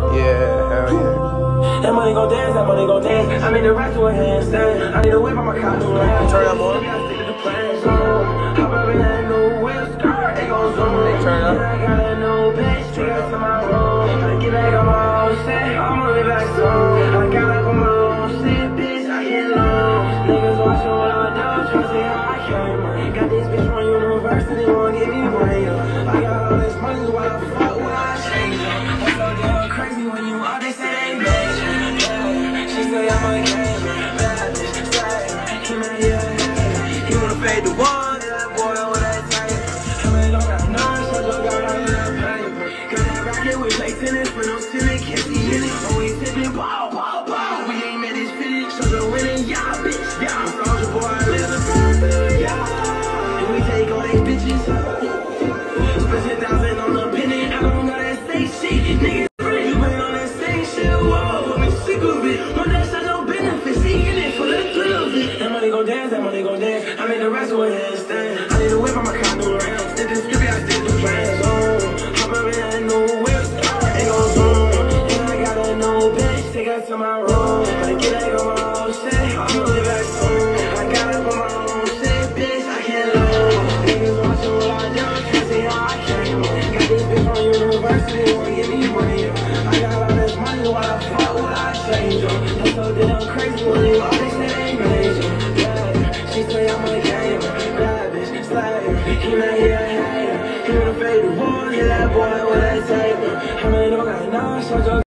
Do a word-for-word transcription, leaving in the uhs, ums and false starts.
Yeah, hell yeah. That money gon' dance, that money gon' dance. I made the rap to a handstand. I need to whip on my cop, new round. Turn that more. Hop up in that new whip, skirt, it gon' zoom. Turn up. I got a new bitch, straight up to my room. I get back on my own shit, I'ma be back soon. I got up on my own shit, bitch, I get low. Niggas watching what I do, tryna see how I came. Got this bitch from university, wanna give me brain. I got all this money, why the fuck would I change it? That's so damn crazy when you all they say they major. Yeah, she say I'm a gamer, bad bitch, stay. He made it, yeah, he wanna fade the one, that boy over that tape. I mean, don't got none, so don't got all that paper. Got that rocket with plates in it, for no silly kissy in it. Always tipping, pow, pow, pow. We ain't made this finish, so the winning, yeah, bitch, yeah. Soldier boy, live the purpose, yeah. And we take all they bitches. Spend ten thousand on the penny, I don't got that same shit, nigga. You been on that same shit, whoa, I'm sick of it. One that's no benefit, see in it for the thrill of it. That money gon' dance, that money gon' dance. I made the rest of a handstand. I need to whip on my car, new round. Stick this script, I stick the plans on. Hop up in that new whip, it gon' zoom. And I got a new bitch, take her to my room. I get back on my own shit, I'ma live back soon. I got up on my own shit, bitch, I can't lose. Niggas watching what I do, can't see how I came. Got this bitch from university, wanna give me brain. I got all this money, why the fuck would I change them? That's so damn crazy when you always say they major. Yeah, she say I'm a gamer, bad bitch, slayer. He not here, hater. He wanna fade the one, yeah, that boy with that taper. I mean, don't got no Showjoe.